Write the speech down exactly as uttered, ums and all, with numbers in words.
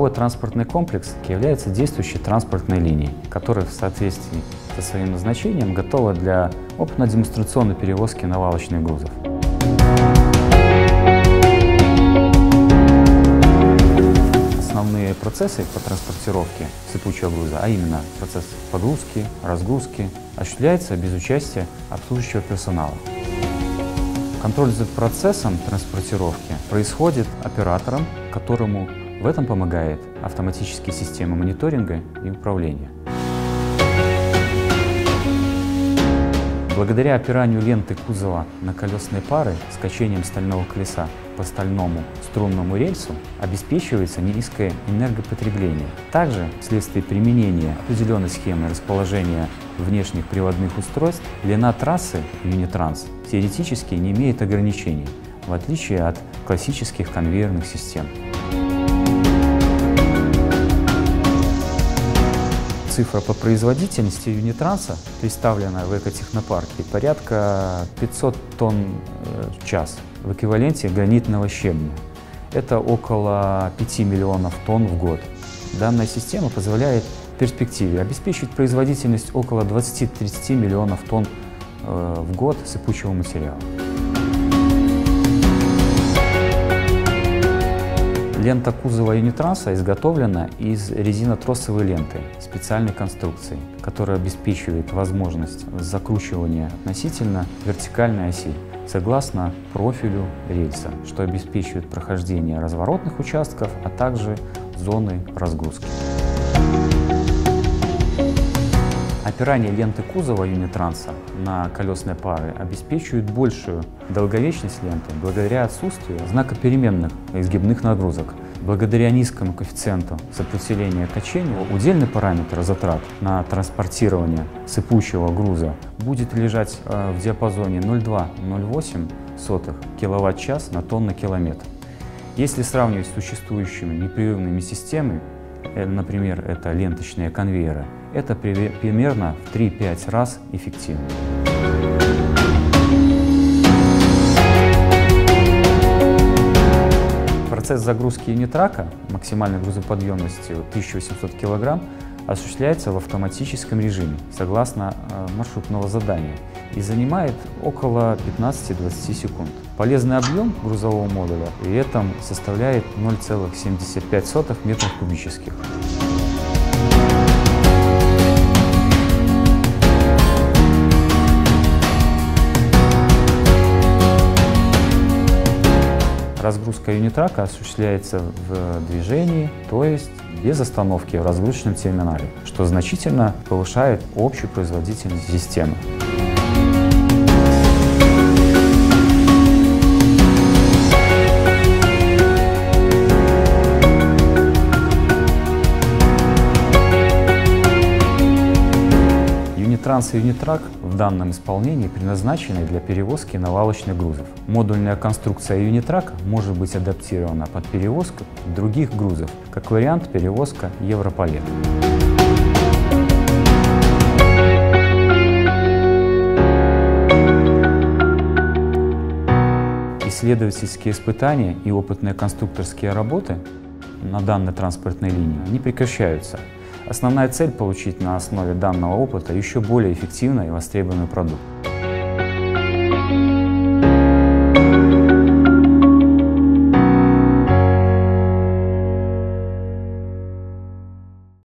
торгово-транспортный комплекс является действующей транспортной линией, которая в соответствии со своим назначением готова для опытно-демонстрационной перевозки навалочных грузов. Основные процессы по транспортировке сыпучего груза, а именно процесс погрузки, разгрузки, осуществляется без участия обслуживающего персонала. Контроль за процессом транспортировки происходит оператором, которому в этом помогает автоматические системы мониторинга и управления. Благодаря опиранию ленты кузова на колесные пары с качением стального колеса по стальному струнному рельсу обеспечивается низкое энергопотребление. Также, вследствие применения определенной схемы расположения внешних приводных устройств, длина трассы Юнитранс теоретически не имеет ограничений, в отличие от классических конвейерных систем. Цифра по производительности Юнитранса, представленная в экотехнопарке, порядка пятьсот тонн в час в эквиваленте гранитного щебня. Это около пяти миллионов тонн в год. Данная система позволяет в перспективе обеспечить производительность около двадцати-тридцати миллионов тонн в год сыпучего материала. Лента кузова Юнитранса изготовлена из резинотросовой ленты специальной конструкции, которая обеспечивает возможность закручивания относительно вертикальной оси согласно профилю рельса, что обеспечивает прохождение разворотных участков, а также зоны разгрузки. Опирание ленты кузова Юнитранса на колесные пары обеспечивает большую долговечность ленты благодаря отсутствию знакопеременных изгибных нагрузок. Благодаря низкому коэффициенту сопротивления качению удельный параметр затрат на транспортирование сыпучего груза будет лежать в диапазоне ноль целых две десятых — ноль целых восемь десятых киловатт-час на тонну-километр. Если сравнивать с существующими непрерывными системами, например, это ленточные конвейеры, это примерно в три-пять раз эффективнее. Процесс загрузки юнитрака максимальной грузоподъемностью тысяча восемьсот килограмм осуществляется в автоматическом режиме, согласно маршрутного задания, и занимает около пятнадцати-двадцати секунд. Полезный объем грузового модуля при этом составляет ноль целых семьдесят пять сотых метров кубических. Разгрузка юнитрака осуществляется в движении, то есть без остановки в разгрузочном терминале, что значительно повышает общую производительность системы. Юнитранс и Юнитрак в данном исполнении предназначены для перевозки навалочных грузов. Модульная конструкция Юнитрак может быть адаптирована под перевозку других грузов, как вариант перевозка Европалет. Исследовательские испытания и опытные конструкторские работы на данной транспортной линии не прекращаются. Основная цель — получить на основе данного опыта еще более эффективный и востребованный продукт.